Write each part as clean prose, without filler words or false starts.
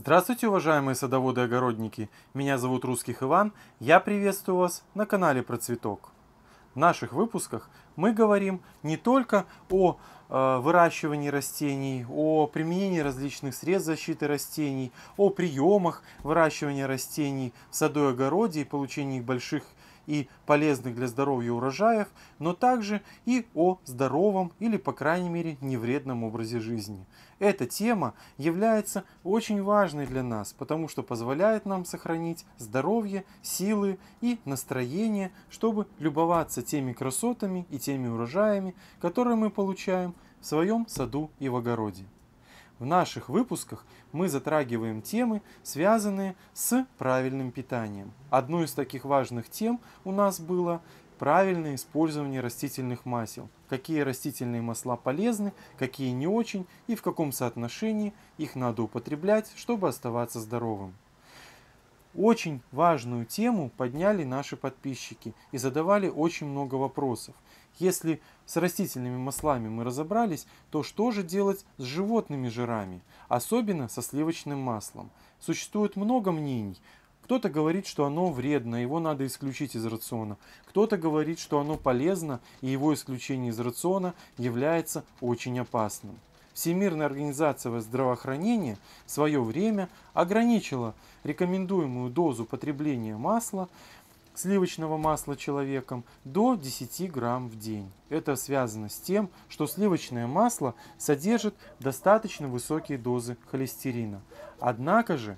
Здравствуйте, уважаемые садоводы и огородники! Меня зовут Русских Иван, я приветствую вас на канале Про Цветок. В наших выпусках мы говорим не только о выращивании растений, о применении различных средств защиты растений, о приемах выращивания растений в саду и огороде и получении больших и полезных для здоровья урожаев, но также и о здоровом или, по крайней мере, невредном образе жизни. Эта тема является очень важной для нас, потому что позволяет нам сохранить здоровье, силы и настроение, чтобы любоваться теми красотами и теми урожаями, которые мы получаем в своем саду и в огороде. В наших выпусках мы затрагиваем темы, связанные с правильным питанием. Одной из таких важных тем у нас было правильное использование растительных масел. Какие растительные масла полезны, какие не очень и в каком соотношении их надо употреблять, чтобы оставаться здоровым. Очень важную тему подняли наши подписчики и задавали очень много вопросов. Если с растительными маслами мы разобрались, то что же делать с животными жирами, особенно со сливочным маслом? Существует много мнений. Кто-то говорит, что оно вредно, его надо исключить из рациона. Кто-то говорит, что оно полезно, и его исключение из рациона является очень опасным. Всемирная организация здравоохранения в свое время ограничила рекомендуемую дозу потребления масла, сливочного масла человеком до 10 грамм в день. Это связано с тем, что сливочное масло содержит достаточно высокие дозы холестерина. Однако же,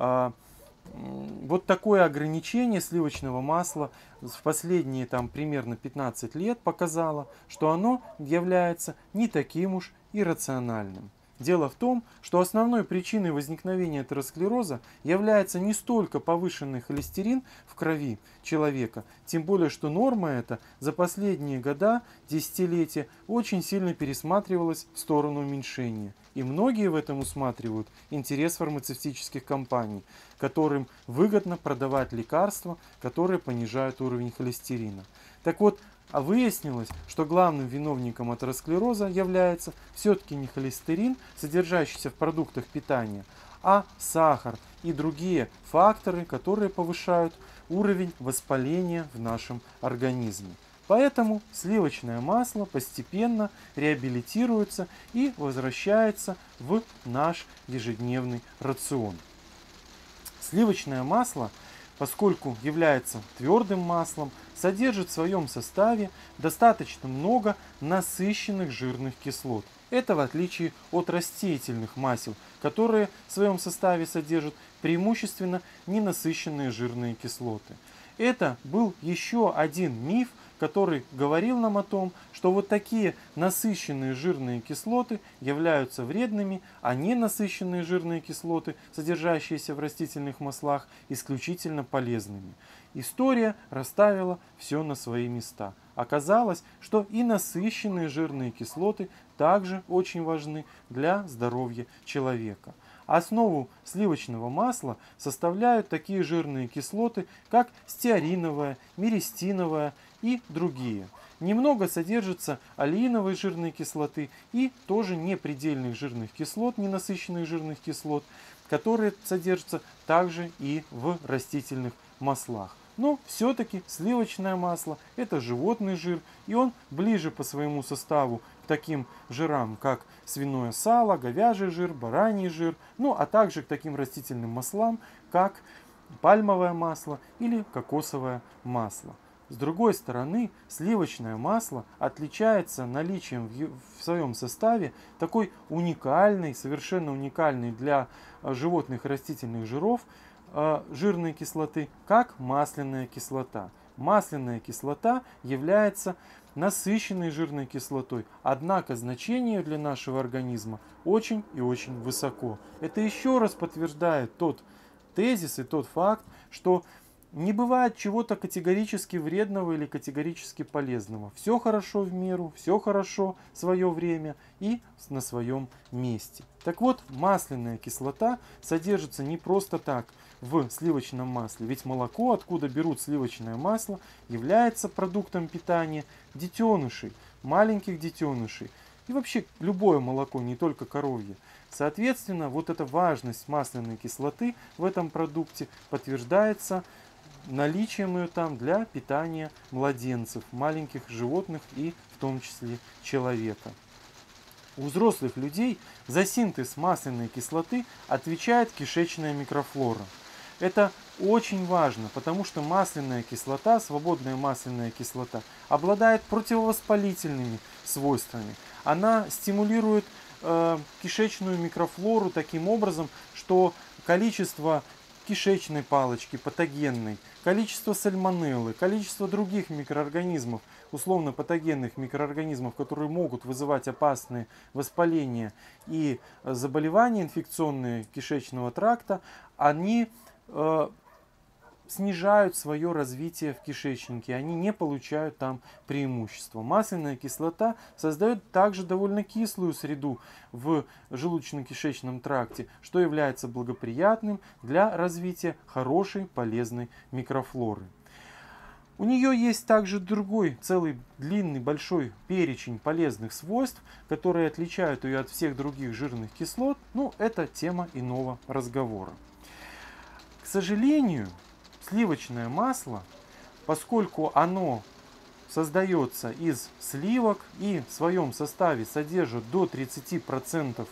вот такое ограничение сливочного масла в последние примерно 15 лет показало, что оно является не таким уж иррациональным. Дело в том, что основной причиной возникновения атеросклероза является не столько повышенный холестерин в крови человека, тем более, что норма эта за последние года, десятилетия очень сильно пересматривалась в сторону уменьшения. И многие в этом усматривают интерес фармацевтических компаний, которым выгодно продавать лекарства, которые понижают уровень холестерина. Так вот, выяснилось, что главным виновником атеросклероза является все-таки не холестерин, содержащийся в продуктах питания, а сахар и другие факторы, которые повышают уровень воспаления в нашем организме. Поэтому сливочное масло постепенно реабилитируется и возвращается в наш ежедневный рацион. Сливочное масло, поскольку является твердым маслом, содержит в своем составе достаточно много насыщенных жирных кислот. Это в отличие от растительных масел, которые в своем составе содержат преимущественно ненасыщенные жирные кислоты. Это был еще один миф, который говорил нам о том, что вот такие насыщенные жирные кислоты являются вредными, а ненасыщенные жирные кислоты, содержащиеся в растительных маслах, исключительно полезными. История расставила все на свои места. Оказалось, что и насыщенные жирные кислоты также очень важны для здоровья человека. Основу сливочного масла составляют такие жирные кислоты, как стеариновая, миристиновая и другие. Немного содержится олеиновой жирной кислоты и тоже непредельных жирных кислот, ненасыщенных жирных кислот, которые содержатся также и в растительных маслах. Но все-таки сливочное масло – это животный жир, и он ближе по своему составу к таким жирам, как свиное сало, говяжий жир, бараний жир, ну а также к таким растительным маслам, как пальмовое масло или кокосовое масло. С другой стороны, сливочное масло отличается наличием в своем составе такой уникальной, совершенно уникальной для животных и растительных жиров, жирной кислоты, как масляная кислота. Масляная кислота является насыщенной жирной кислотой, однако значение для нашего организма очень и очень высоко. Это еще раз подтверждает тот тезис и тот факт, что не бывает чего-то категорически вредного или категорически полезного. Все хорошо в меру, все хорошо в свое время и на своем месте. Так вот, масляная кислота содержится не просто так в сливочном масле, ведь молоко, откуда берут сливочное масло, является продуктом питания детенышей, маленьких детенышей, и вообще любое молоко, не только коровье. Соответственно, вот эта важность масляной кислоты в этом продукте подтверждается наличием ее там для питания младенцев, маленьких животных и в том числе человека. У взрослых людей за синтез масляной кислоты отвечает кишечная микрофлора. Это очень важно, потому что масляная кислота, свободная масляная кислота, обладает противовоспалительными свойствами. Она стимулирует кишечную микрофлору таким образом, что количество кишечной палочки патогенной, количество сальмонеллы, количество других микроорганизмов, условно патогенных микроорганизмов, которые могут вызывать опасные воспаления и заболевания инфекционные кишечного тракта, они снижают свое развитие в кишечнике, они не получают там преимущества. Масляная кислота создает также довольно кислую среду в желудочно-кишечном тракте, что является благоприятным для развития хорошей полезной микрофлоры. У нее есть также другой, целый длинный большой перечень полезных свойств, которые отличают ее от всех других жирных кислот, но это тема иного разговора. К сожалению, сливочное масло, поскольку оно создается из сливок и в своем составе содержит до 30%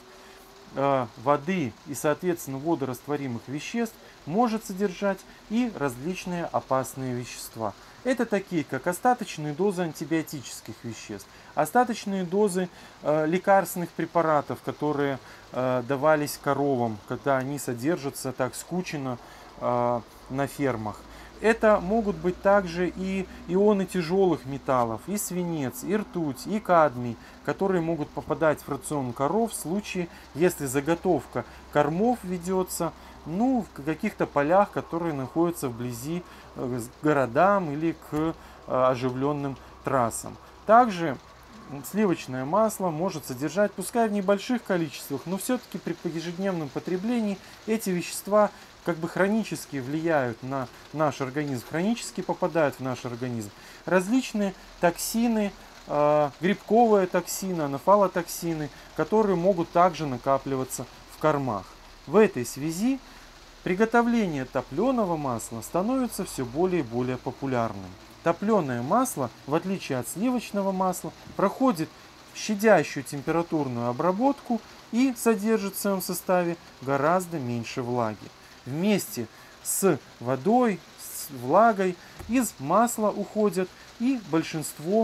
воды и, соответственно, водорастворимых веществ, может содержать и различные опасные вещества. Это такие, как остаточные дозы антибиотических веществ, остаточные дозы лекарственных препаратов, которые давались коровам, когда они содержатся так скучно на фермах. Это могут быть также и ионы тяжелых металлов, и свинец, и ртуть, и кадмий, которые могут попадать в рацион коров в случае, если заготовка кормов ведется в каких-то полях, которые находятся вблизи к городам или к оживленным трассам. Также сливочное масло может содержать, пускай в небольших количествах, но все-таки при ежедневном потреблении эти вещества как бы хронически влияют на наш организм, хронически попадают в наш организм. Различные токсины, грибковые токсины, анафалотоксины, которые могут также накапливаться в кормах. В этой связи приготовление топленого масла становится все более и более популярным. Топленое масло, в отличие от сливочного масла, проходит щадящую температурную обработку и содержит в своем составе гораздо меньше влаги. Вместе с водой, с влагой из масла уходят и большинство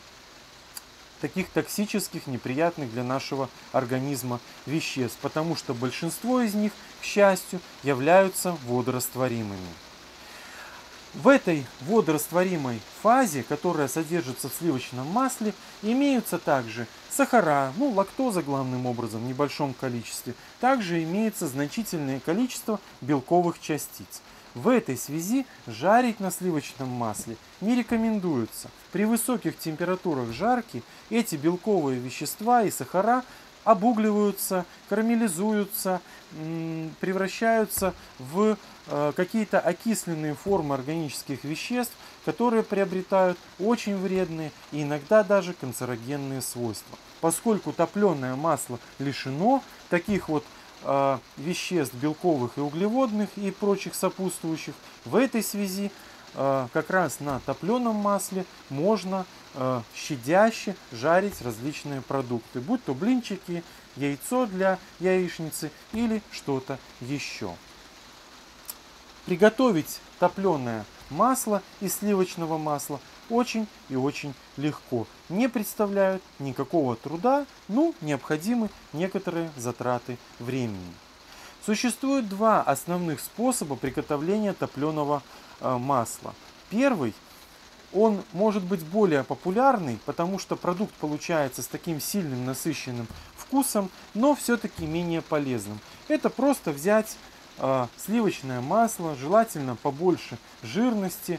таких токсических, неприятных для нашего организма веществ, потому что большинство из них, к счастью, являются водорастворимыми. В этой водорастворимой фазе, которая содержится в сливочном масле, имеются также сахара, лактоза главным образом в небольшом количестве. Также имеется значительное количество белковых частиц. В этой связи жарить на сливочном масле не рекомендуется. При высоких температурах жарки эти белковые вещества и сахара обугливаются, карамелизуются, превращаются в какие-то окисленные формы органических веществ, которые приобретают очень вредные и иногда даже канцерогенные свойства. Поскольку топленое масло лишено таких вот веществ белковых и углеводных и прочих сопутствующих, в этой связи как раз на топленом масле можно щадяще жарить различные продукты, будь то блинчики, яйцо для яичницы или что-то еще. Приготовить топленое масло из сливочного масла очень и очень легко. Не представляют никакого труда, необходимы некоторые затраты времени. Существует два основных способа приготовления топленого масла. Первый, он может быть более популярный, потому что продукт получается с таким сильным насыщенным вкусом, но все-таки менее полезным. Это просто взять сливочное масло, желательно побольше жирности,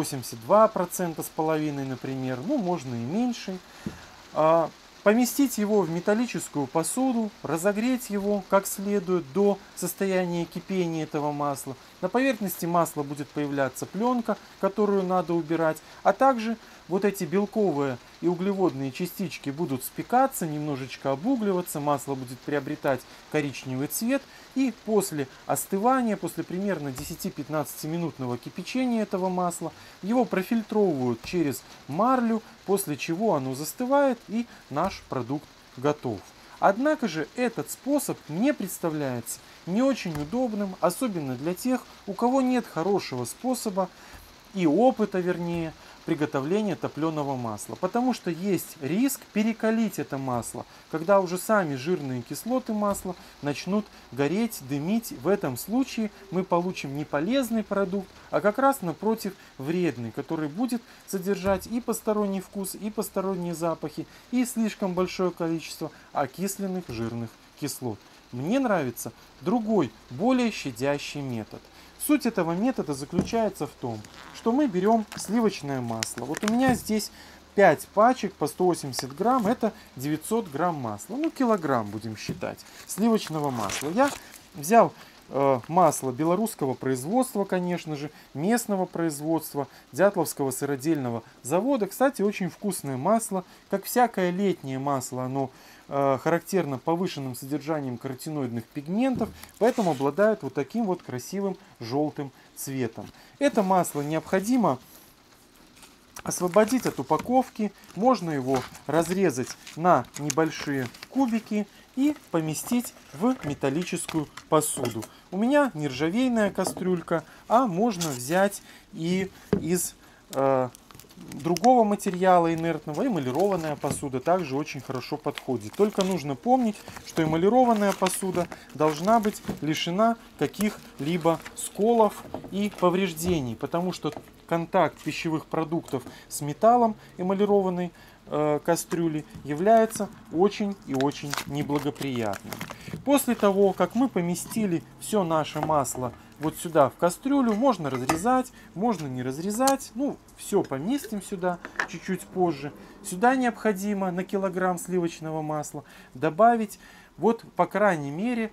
82% с половиной, например, можно и меньше. Поместить его в металлическую посуду, разогреть его как следует до состояния кипения этого масла. На поверхности масла будет появляться пленка, которую надо убирать, а также вот эти белковые и углеводные частички будут спекаться, немножечко обугливаться, масло будет приобретать коричневый цвет. И после остывания, после примерно 10-15 минутного кипячения этого масла, его профильтровывают через марлю, после чего оно застывает и наш продукт готов. Однако же этот способ мне представляется не очень удобным, особенно для тех, у кого нет хорошего способа и опыта, вернее, приготовления топленого масла. Потому что есть риск перекалить это масло, когда уже сами жирные кислоты масла начнут гореть, дымить. В этом случае мы получим не полезный продукт, а как раз напротив вредный, который будет содержать и посторонний вкус, и посторонние запахи, и слишком большое количество окисленных жирных кислот. Мне нравится другой, более щадящий метод. Суть этого метода заключается в том, что мы берем сливочное масло. Вот у меня здесь 5 пачек по 180 грамм, это 900 грамм масла. Ну, килограмм будем считать сливочного масла. Я взял масло белорусского производства, конечно же, местного производства, Дятловского сыродельного завода. Кстати, очень вкусное масло. Как всякое летнее масло, оно характерно повышенным содержанием каротиноидных пигментов, поэтому обладает вот таким вот красивым желтым цветом. Это масло необходимо освободить от упаковки, можно его разрезать на небольшие кубики и поместить в металлическую посуду. У меня нержавейная кастрюлька, а можно взять и из другого материала инертного. Эмалированная посуда также очень хорошо подходит. Только нужно помнить, что эмалированная посуда должна быть лишена каких-либо сколов и повреждений, потому что контакт пищевых продуктов с металлом эмалированной кастрюли является очень и очень неблагоприятным. После того, как мы поместили все наше масло вот сюда в кастрюлю, можно разрезать, можно не разрезать, ну все поместим сюда чуть-чуть позже. Сюда необходимо на килограмм сливочного масла добавить вот по крайней мере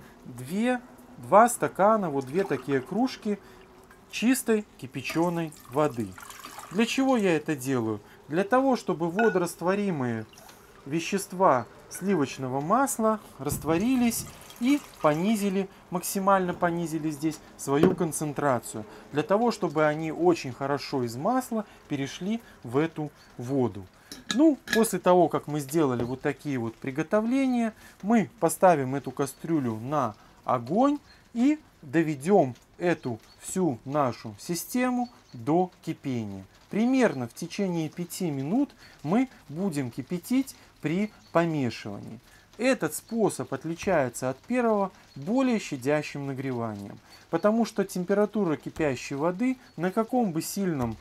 2 стакана, вот 2 такие кружки чистой кипяченой воды. Для чего я это делаю? Для того, чтобы водорастворимые вещества сливочного масла растворились и понизили, максимально понизили здесь свою концентрацию. Для того, чтобы они очень хорошо из масла перешли в эту воду. Ну, после того, как мы сделали вот такие вот приготовления, мы поставим эту кастрюлю на огонь и доведем эту всю нашу систему до кипения. Примерно в течение 5 минут мы будем кипятить при помешивании. Этот способ отличается от первого более щадящим нагреванием, потому что температура кипящей воды на каком бы сильном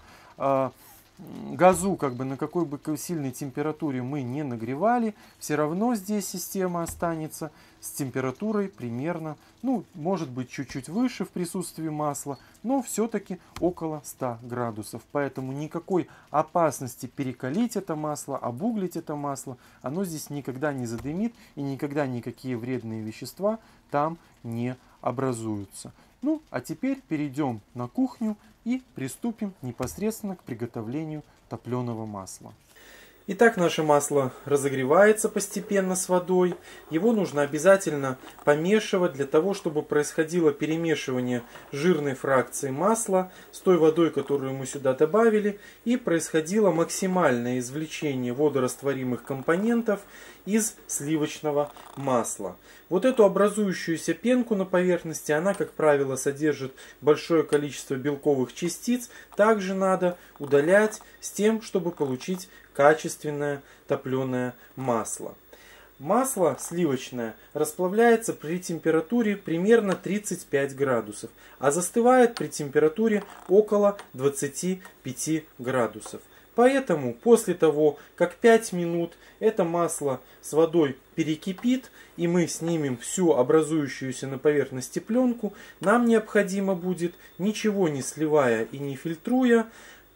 газу, на какой бы сильной температуре мы не нагревали, все равно здесь система останется с температурой примерно, ну, может быть, чуть-чуть выше в присутствии масла, но все-таки около 100 градусов. Поэтому никакой опасности перекалить это масло, обуглить это масло, оно здесь никогда не задымит и никогда никакие вредные вещества там не образуются. Ну, а теперь перейдем на кухню и приступим непосредственно к приготовлению топленого масла. Итак, наше масло разогревается постепенно с водой. Его нужно обязательно помешивать для того, чтобы происходило перемешивание жирной фракции масла с той водой, которую мы сюда добавили, и происходило максимальное извлечение водорастворимых компонентов из сливочного масла. Вот эту образующуюся пенку на поверхности, она, как правило, содержит большое количество белковых частиц. Также надо удалять с тем, чтобы получить качественное топленое масло. Масло сливочное расплавляется при температуре примерно 35 градусов, а застывает при температуре около 25 градусов. Поэтому после того, как 5 минут это масло с водой перекипит, и мы снимем всю образующуюся на поверхности пленку, нам необходимо будет, ничего не сливая и не фильтруя,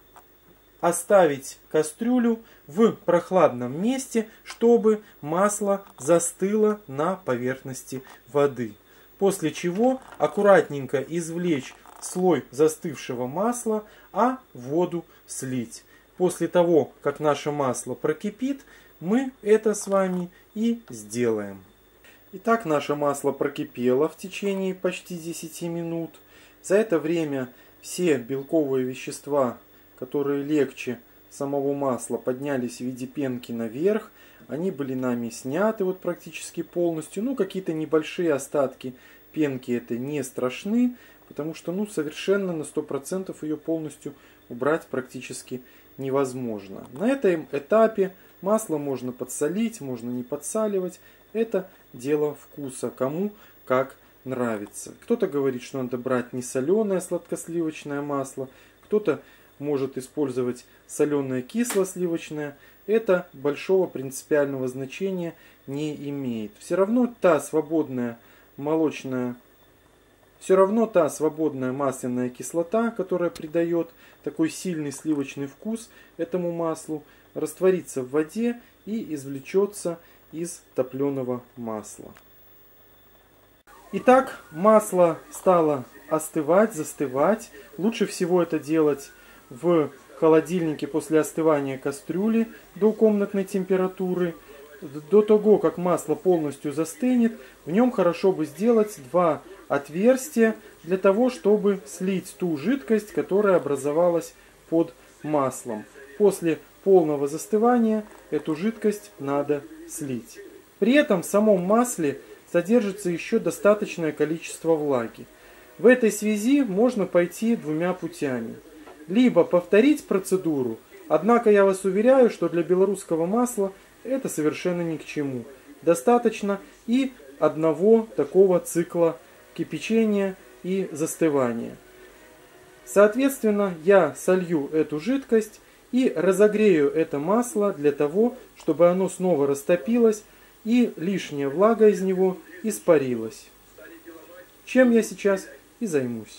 оставить кастрюлю в прохладном месте, чтобы масло застыло на поверхности воды. После чего аккуратненько извлечь слой застывшего масла, а воду слить. после того, как наше масло прокипит, мы это с вами и сделаем. Итак, наше масло прокипело в течение почти 10 минут. За это время все белковые вещества, которые легче самого масла, поднялись в виде пенки наверх. Они были нами сняты вот практически полностью. Ну, какие-то небольшие остатки пенки это не страшны, потому что совершенно на 100% ее полностью убрать практически невозможно. На этом этапе масло можно подсолить, можно не подсаливать. Это дело вкуса, кому как нравится. Кто-то говорит, что надо брать не соленое сладкосливочное масло, кто-то может использовать соленое кисло-сливочное. Это большого принципиального значения не имеет. Все равно та свободная масляная кислота, которая придает такой сильный сливочный вкус этому маслу, растворится в воде и извлечется из топленого масла. Итак, масло стало остывать, застывать. Лучше всего это делать в холодильнике после остывания кастрюли до комнатной температуры. До того, как масло полностью застынет, в нем хорошо бы сделать 2 отверстия для того, чтобы слить ту жидкость, которая образовалась под маслом. После полного застывания эту жидкость надо слить. При этом в самом масле содержится еще достаточное количество влаги. В этой связи можно пойти 2 путями. Либо повторить процедуру, однако я вас уверяю, что для белорусского масла это совершенно ни к чему. Достаточно и одного такого цикла кипячения и застывания. Соответственно, я солью эту жидкость и разогрею это масло для того, чтобы оно снова растопилось и лишняя влага из него испарилась. Чем я сейчас и займусь.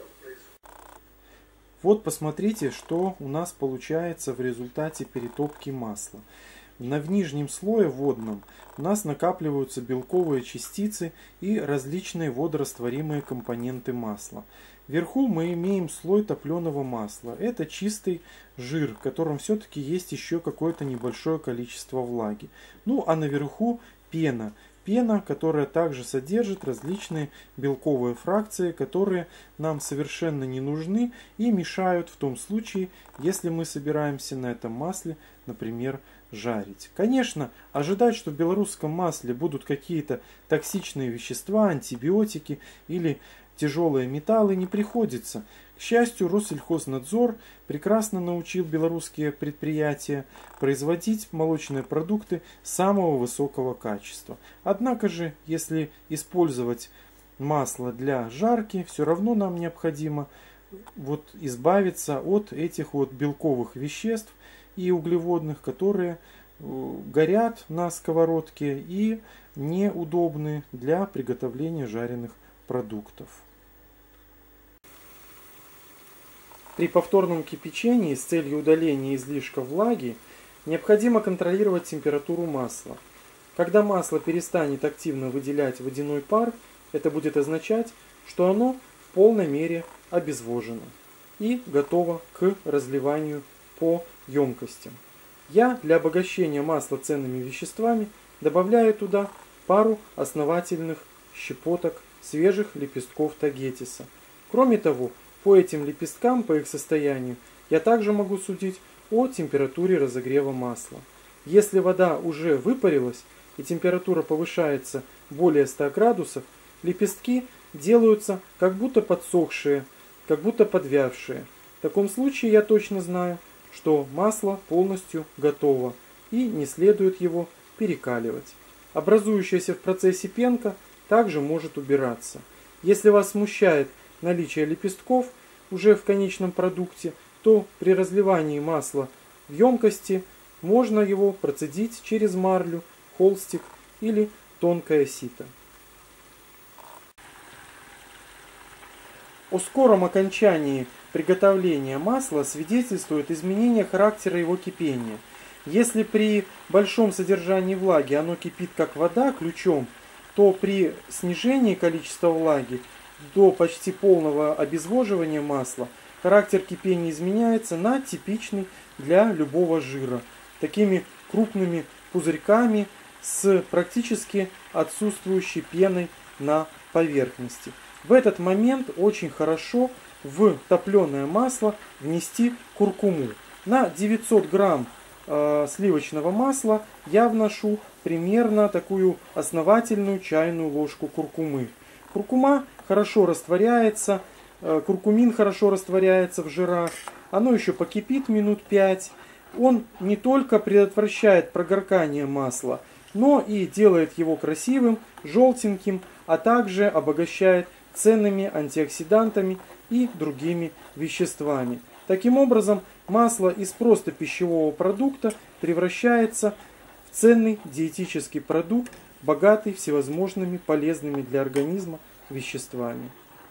Вот посмотрите, что у нас получается в результате перетопки масла. В нижнем слое водном у нас накапливаются белковые частицы и различные водорастворимые компоненты масла. Вверху мы имеем слой топленого масла. Это чистый жир, в котором все-таки есть еще какое-то небольшое количество влаги. Ну а наверху пена. Пена, которая также содержит различные белковые фракции, которые нам совершенно не нужны и мешают в том случае, если мы собираемся на этом масле, например, жарить. Конечно, ожидать, что в белорусском масле будут какие-то токсичные вещества, антибиотики или тяжелые металлы не приходится. К счастью, Россельхознадзор прекрасно научил белорусские предприятия производить молочные продукты самого высокого качества. Однако же, если использовать масло для жарки, все равно нам необходимо избавиться от этих белковых веществ и углеводных, которые горят на сковородке и неудобны для приготовления жареных продуктов. При повторном кипячении с целью удаления излишка влаги необходимо контролировать температуру масла. Когда масло перестанет активно выделять водяной пар, это будет означать, что оно в полной мере обезвожено и готово к разливанию по емкостям. Я для обогащения масла ценными веществами добавляю туда пару основательных щепоток свежих лепестков тагетиса. Кроме того, по этим лепесткам, по их состоянию, я также могу судить о температуре разогрева масла. Если вода уже выпарилась и температура повышается более 100 градусов, лепестки делаются как будто подсохшие, как будто подвявшие. В таком случае я точно знаю, что масло полностью готово и не следует его перекаливать. Образующаяся в процессе пенка также может убираться. Если вас смущает наличие лепестков уже в конечном продукте, то при разливании масла в емкости можно его процедить через марлю, холстик или тонкое сито. О скором окончании приготовления масла свидетельствует изменение характера его кипения. Если при большом содержании влаги оно кипит как вода ключом, то при снижении количества влаги до почти полного обезвоживания масла характер кипения изменяется на типичный для любого жира. Такими крупными пузырьками с практически отсутствующей пеной на поверхности. В этот момент очень хорошо в топленое масло внести куркуму. На 900 грамм сливочного масла я вношу примерно такую основательную чайную ложку куркумы. Куркума хорошо растворяется, куркумин хорошо растворяется в жирах. Оно еще покипит минут 5. Он не только предотвращает прогоркание масла, но и делает его красивым, желтеньким, а также обогащает ценными антиоксидантами и другими веществами. Таким образом, масло из просто пищевого продукта превращается в ценный диетический продукт, богатый всевозможными полезными для организма веществами.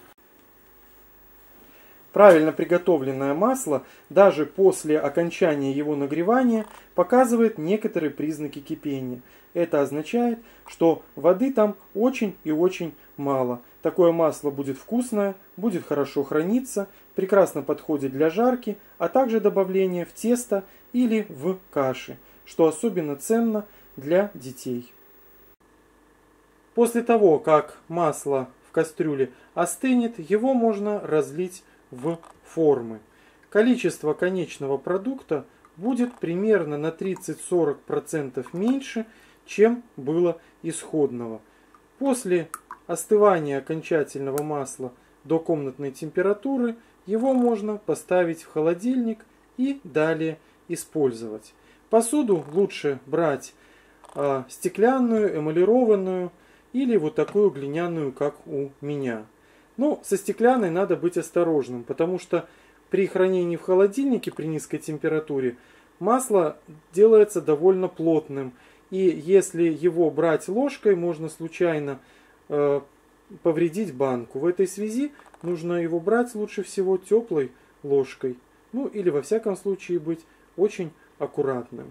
Правильно приготовленное масло, даже после окончания его нагревания, показывает некоторые признаки кипения. Это означает, что воды там очень и очень мало. Такое масло будет вкусное, будет хорошо храниться, прекрасно подходит для жарки, а также добавления в тесто или в каши, что особенно ценно для детей. После того, как масло в кастрюле остынет, его можно разлить в формы. Количество конечного продукта будет примерно на 30-40% меньше, чем было исходного. После остывания окончательного масла до комнатной температуры его можно поставить в холодильник и далее использовать. Посуду лучше брать стеклянную, эмалированную или вот такую глиняную, как у меня. Но со стеклянной надо быть осторожным, потому что при хранении в холодильнике при низкой температуре масло делается довольно плотным. И если его брать ложкой, можно случайно повредить банку. В этой связи нужно его брать лучше всего теплой ложкой. Ну или во всяком случае быть очень аккуратным.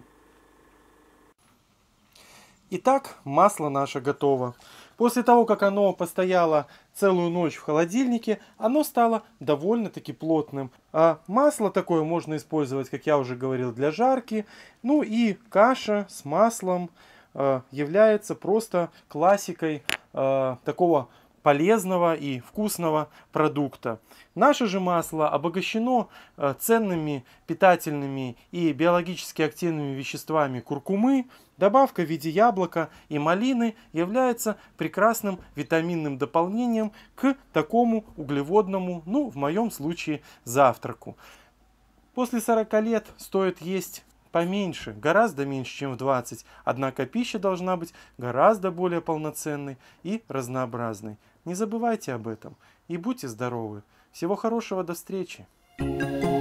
Итак, масло наше готово. После того, как оно постояло целую ночь в холодильнике, оно стало довольно-таки плотным. А масло такое можно использовать, как я уже говорил, для жарки. Ну и каша с маслом является просто классикой такого полезного и вкусного продукта. Наше же масло обогащено ценными питательными и биологически активными веществами куркумы. Добавка в виде яблока и малины является прекрасным витаминным дополнением к такому углеводному, ну в моем случае, завтраку. После 40 лет стоит есть поменьше, гораздо меньше, чем в 20. Однако пища должна быть гораздо более полноценной и разнообразной. Не забывайте об этом и будьте здоровы. Всего хорошего, до встречи!